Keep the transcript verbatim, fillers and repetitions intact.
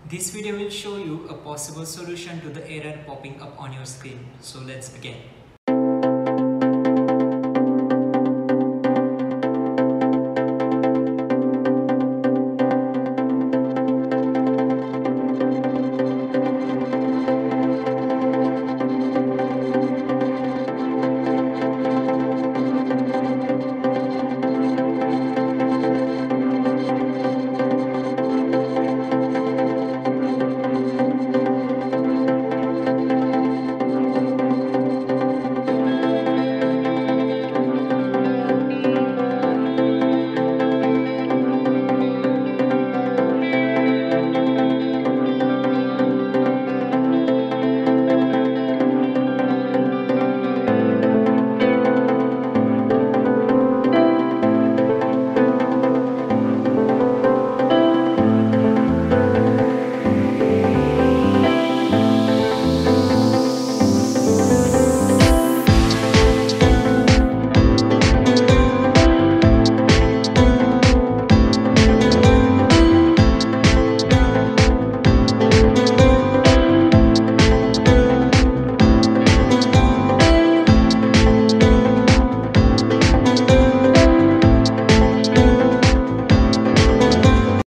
This video will show you a possible solution to the error popping up on your screen. So let's begin.